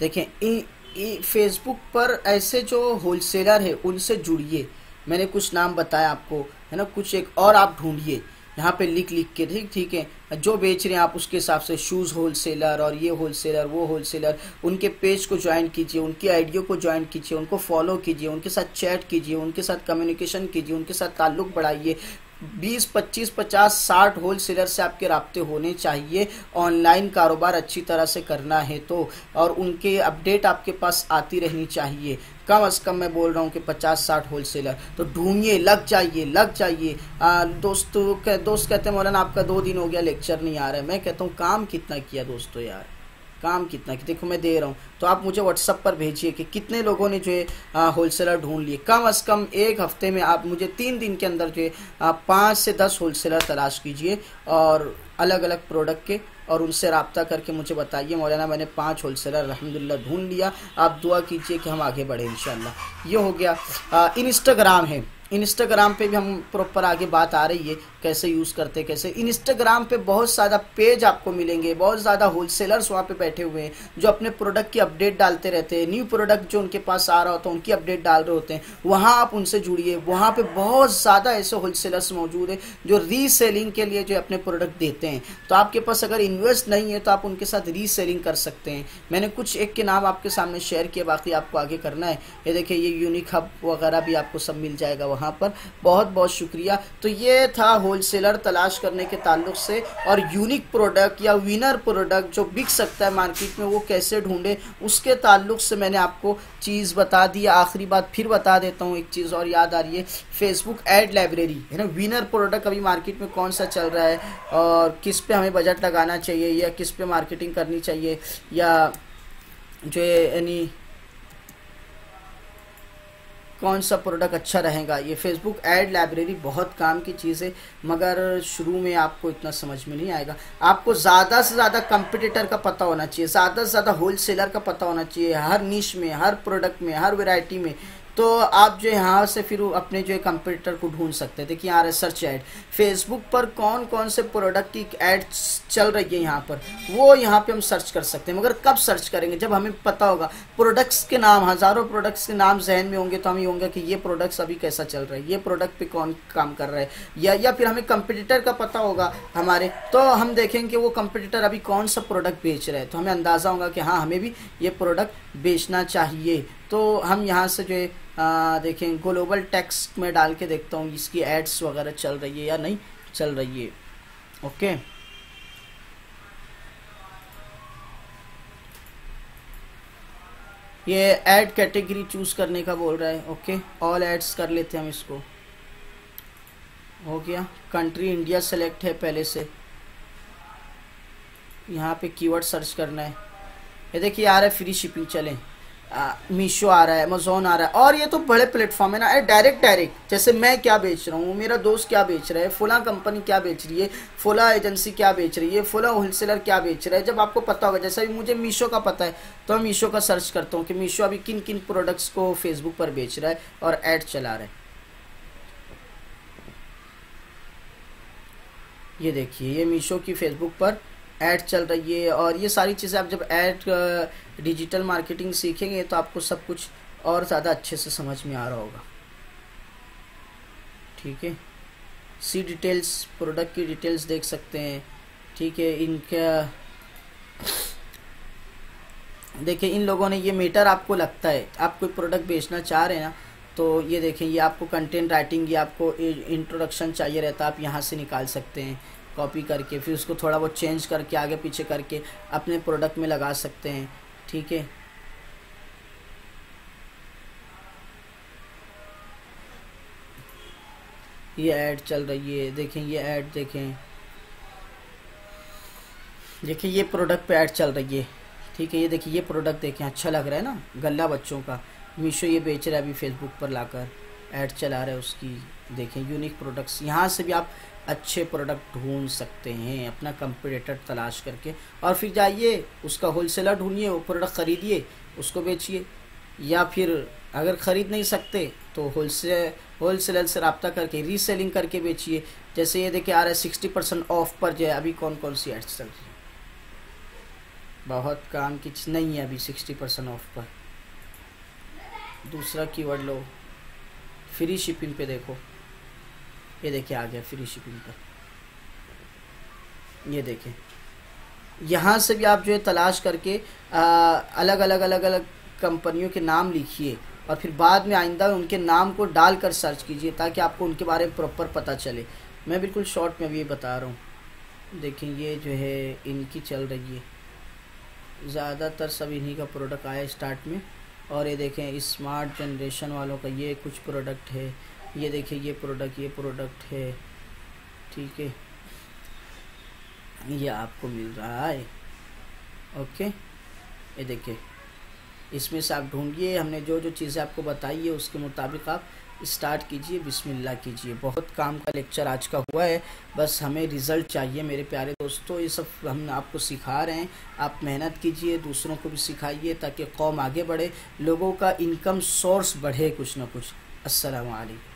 देखें फेसबुक पर ऐसे जो होलसेलर है उनसे जुड़िए, मैंने कुछ नाम बताया आपको, है ना, कुछ एक और आप ढूंढिए यहाँ पे लिख लिख के, ठीक है, जो बेच रहे हैं आप उसके हिसाब से, शूज़ होलसेलर और ये होलसेलर वो होलसेलर, उनके पेज को ज्वाइन कीजिए, उनकी आइडियो को ज्वाइन कीजिए, उनको फॉलो कीजिए, उनके साथ चैट कीजिए, उनके साथ कम्युनिकेशन कीजिए, उनके साथ ताल्लुक़ बढ़ाइए। 20, 25, 50, 60 होलसेलर से आपके राब्ते होने चाहिए, ऑनलाइन कारोबार अच्छी तरह से करना है तो, और उनके अपडेट आपके पास आती रहनी चाहिए। कम से कम मैं बोल रहा हूँ कि 50-60 होलसेलर तो ढूंढिए, लग जाइए लग जाइए। दोस्त कहते हैं मौलाना आपका 2 दिन हो गया लेक्चर नहीं आ रहा है, मैं कहता हूँ काम कितना किया दोस्तों यार, काम कितना कि देखो मैं दे रहा हूँ, तो आप मुझे व्हाट्सअप पर भेजिए कि कितने लोगों ने जो है होलसेलर ढूंढ लिए। कम से कम एक हफ्ते में आप मुझे 3 दिन के अंदर जो है 5 से 10 होलसेलर तलाश कीजिए, और अलग अलग प्रोडक्ट के, और उनसे रब्ता करके मुझे बताइए मौलाना मैंने 5 होलसेलर अल्हम्दुलिल्लाह ढूंढ लिया। आप दुआ कीजिए कि हम आगे बढ़े इंशाल्लाह। ये हो गया। इंस्टाग्राम है, इंस्टाग्राम पे भी हम प्रॉपर आगे बात आ रही है कैसे यूज़ करते कैसे। इंस्टाग्राम पे बहुत ज़्यादा पेज आपको मिलेंगे, बहुत ज़्यादा होलसेलर्स वहाँ पे बैठे हुए हैं जो अपने प्रोडक्ट की अपडेट डालते रहते हैं, न्यू प्रोडक्ट जो उनके पास आ रहा होता है उनकी अपडेट डाल रहे होते हैं, वहाँ आप उनसे जुड़िए। वहाँ पे बहुत ज़्यादा ऐसे होलसेलर्स मौजूद हैं जो रीसेलिंग के लिए जो अपने प्रोडक्ट देते हैं, तो आपके पास अगर इन्वेस्ट नहीं है तो आप उनके साथ रीसेलिंग कर सकते हैं। मैंने कुछ एक के नाम आपके सामने शेयर किए, बाकी आपको आगे करना है। ये देखिए ये यूनिक हब वगैरह भी आपको सब मिल जाएगा वहाँ पर। बहुत बहुत शुक्रिया। तो ये था होलसेलर तलाश करने के ताल्लुक से, और यूनिक प्रोडक्ट या विनर प्रोडक्ट जो बिक सकता है मार्केट में वो कैसे ढूंढे उसके ताल्लुक से मैंने आपको चीज़ बता दी। आखिरी बात फिर बता देता हूँ, एक चीज़ और याद आ रही है, फेसबुक एड लाइब्रेरी है ना, विनर प्रोडक्ट अभी मार्केट में कौन सा चल रहा है और किस पे हमें बजट लगाना चाहिए या किस पे मार्केटिंग करनी चाहिए, या जो यानी कौन सा प्रोडक्ट अच्छा रहेगा, ये फेसबुक ऐड लाइब्रेरी बहुत काम की चीज़ है, मगर शुरू में आपको इतना समझ में नहीं आएगा। आपको ज़्यादा से ज़्यादा कंपटीटर का पता होना चाहिए, ज़्यादा से ज़्यादा होलसेलर का पता होना चाहिए, हर निश में, हर प्रोडक्ट में, हर वैरायटी में, तो आप जो यहाँ से फिर अपने जो है कंपटीटर को ढूंढ सकते हैं। देखिए यहाँ रिसर्च ऐड, फेसबुक पर कौन कौन से प्रोडक्ट की ऐड चल रही है यहाँ पर, वो यहाँ पे हम सर्च कर सकते हैं। मगर कब सर्च करेंगे, जब हमें पता होगा प्रोडक्ट्स के नाम, हज़ारों प्रोडक्ट्स के नाम जहन में होंगे, तो हम ये होंगे कि ये प्रोडक्ट्स अभी कैसा चल रहा है, ये प्रोडक्ट पे कौन काम कर रहा है, या फिर हमें कंपटीटर का पता होगा हमारे, तो हम देखेंगे वो कंपटीटर अभी कौन सा प्रोडक्ट बेच रहे हैं, तो हमें अंदाज़ा होगा कि हाँ हमें भी ये प्रोडक्ट बेचना चाहिए। तो हम यहाँ से जो है देखें, ग्लोबल टेक्स्ट में डाल के देखता हूँ इसकी एड्स वगैरह चल रही है या नहीं चल रही है। ओके, ये ऐड कैटेगरी चूज करने का बोल रहा है। ओके, ऑल एड्स कर लेते हैं हम इसको। हो गया। कंट्री इंडिया सेलेक्ट है पहले से। यहाँ पे कीवर्ड सर्च करना है। ये देखिए आ रहा है फ्री शिपिंग, चलें। मीशो आ रहा है, अमेजोन आ रहा है, और ये तो बड़े प्लेटफॉर्म है ना। अरे डायरेक्ट जैसे मैं क्या बेच रहा हूँ, मेरा दोस्त क्या बेच रहा है, फुला कंपनी क्या बेच रही है, फुला एजेंसी क्या बेच रही है, फुला होलसेलर क्या बेच रहा है, जब आपको पता होगा। जैसे अभी मुझे मीशो का पता है तो मैं मीशो का सर्च करता हूँ कि मीशो अभी किन किन प्रोडक्ट्स को फेसबुक पर बेच रहा है और ऐड चला रहा है। ये देखिए ये मीशो की फेसबुक पर ऐड चल रही है। और ये सारी चीज़ें आप जब ऐड डिजिटल मार्केटिंग सीखेंगे तो आपको सब कुछ और ज़्यादा अच्छे से समझ में आ रहा होगा। ठीक है, सी डिटेल्स, प्रोडक्ट की डिटेल्स देख सकते हैं। ठीक है, इनका देखिए इन लोगों ने ये मीटर, आपको लगता है आप कोई प्रोडक्ट बेचना चाह रहे हैं ना, तो ये देखें ये आपको कंटेंट राइटिंग, ये आपको इंट्रोडक्शन चाहिए रहता है, आप यहाँ से निकाल सकते हैं कॉपी करके, फिर उसको थोड़ा बहुत चेंज करके आगे पीछे करके अपने प्रोडक्ट में लगा सकते हैं। ठीक है, ये ऐड चल रही है, देखें ये ऐड, देखें देखिए ये प्रोडक्ट पे ऐड चल रही है। ठीक है, ये देखिए ये प्रोडक्ट देखें, अच्छा लग रहा है ना, गल्ला बच्चों का। मीशो ये बेच रहा है अभी फेसबुक पर लाकर, ऐड चला रहा है उसकी। देखें यूनिक प्रोडक्ट्स, यहाँ से भी आप अच्छे प्रोडक्ट ढूंढ सकते हैं अपना कंपटीटर तलाश करके, और फिर जाइए उसका होलसेलर ढूंढिए, वो प्रोडक्ट ख़रीदिए, उसको बेचिए। या फिर अगर ख़रीद नहीं सकते तो होलसेलर से रब्ता करके रीसेलिंग करके बेचिए। जैसे ये देखिए आ रहा है 60% ऑफ पर जो है अभी कौन कौन सी एड्स चल रही है। बहुत काम की चीज़ नहीं है अभी 60% ऑफ पर। दूसरा कीवर्ड लो, फ्री शिपिंग पे देखो, ये देखिए आ गया फ्री शिपिंग पर। ये देखें यहाँ से भी आप जो है तलाश करके अलग अलग कंपनियों के नाम लिखिए, और फिर बाद में आइंदा उनके नाम को डालकर सर्च कीजिए ताकि आपको उनके बारे में प्रॉपर पता चले। मैं बिल्कुल शॉर्ट में अभी ये बता रहा हूँ। देखें ये जो है इनकी चल रही है, ज़्यादातर सब इन्हीं का प्रोडक्ट आया स्टार्ट में। और ये देखें स्मार्ट जनरेशन वालों का ये कुछ प्रोडक्ट है, ये देखिए ये प्रोडक्ट है। ठीक है, ये आपको मिल रहा है। ओके, ये देखिए इसमें से आप ढूंढिए, हमने जो जो चीज़ें आपको बताई है उसके मुताबिक आप स्टार्ट कीजिए, बिस्मिल्लाह कीजिए। बहुत काम का लेक्चर आज का हुआ है, बस हमें रिज़ल्ट चाहिए मेरे प्यारे दोस्तों। ये सब हम आपको सिखा रहे हैं, आप मेहनत कीजिए, दूसरों को भी सिखाइए ताकि कौम आगे बढ़े, लोगों का इनकम सोर्स बढ़े कुछ ना कुछ। अस्सलाम वालेकुम।